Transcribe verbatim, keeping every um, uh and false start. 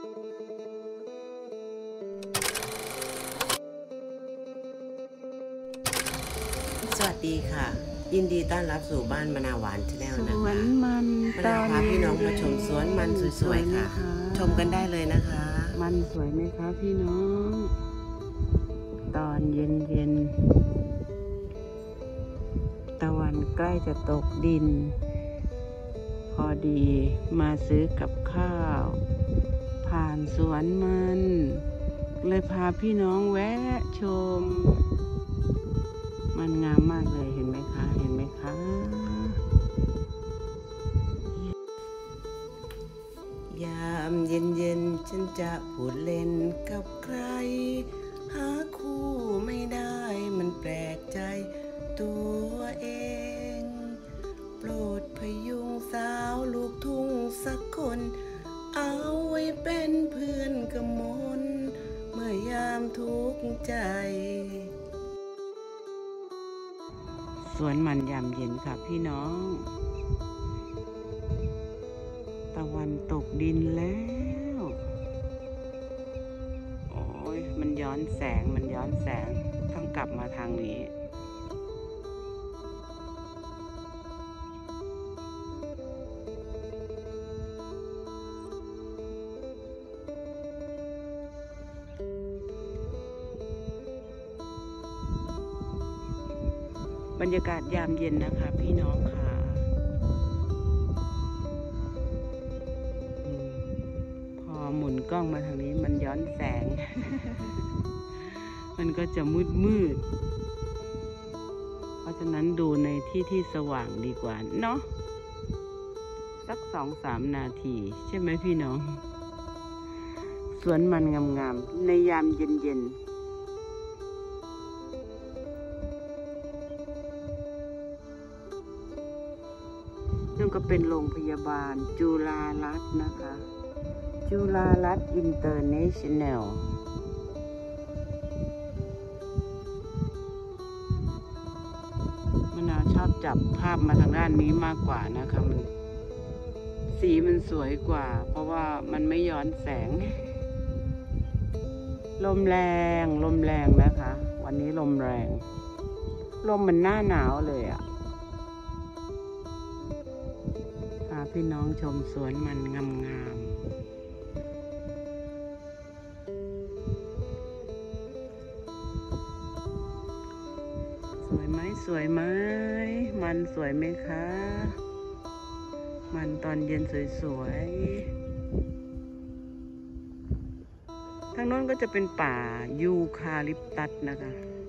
สวัสดีค่ะยินดีต้อนรับสู่บ้านมะนาวหวานชาแนลนะคะสวนมันมะนาวพาพี่น้องมาชมสวนมันสวยๆค่ะชมกันได้เลยนะคะมันสวยไหมคะพี่น้องตอนเย็นๆตะวันใกล้จะตกดินพอดีมาซื้อกับข้าวผ่านสวนมันเลยพาพี่น้องแวะชมมันงามมากเลยเห็นไหมคะเห็นไหมคะยามเย็นๆฉันจะพูดเล่นกับใครหาคู่ไม่ได้มันแปลกใจตัวเองโปรดพยุงสาวลูกทุ่งสักคนเอาไว้เป็นเพื่อนกมลเมื่อยามทุกข์ใจสวนมันยามเย็นค่ะพี่น้องตะวันตกดินแล้วโอ้ยมันย้อนแสงมันย้อนแสงต้องกลับมาทางนี้บรรยากาศยามเย็นนะคะพี่น้องค่ะพอหมุนกล้องมาทางนี้มันย้อนแสง มันก็จะมืดมืดเพราะฉะนั้นดูในที่ที่สว่างดีกว่าเนาะสักสองสามนาทีใช่ไหมพี่น้องสวนมันงามๆในยามเย็นๆนั่นก็เป็นโรงพยาบาลจุฬารัตน์นะคะจุฬารัตน์อินเตอร์เนชั่นแนลมะนาวชอบจับภาพมาทางด้านนี้มากกว่านะคะมันสีมันสวยกว่าเพราะว่ามันไม่ย้อนแสงลมแรงลมแรงนะคะวันนี้ลมแรงลมมันหน้าหนาวเลยอะพาพี่น้องชมสวนมันงามๆสวยไหมสวยไหมมันสวยไหมคะมันตอนเย็นสวยๆทางโน้นก็จะเป็นป่ายูคาลิปตัสนะคะ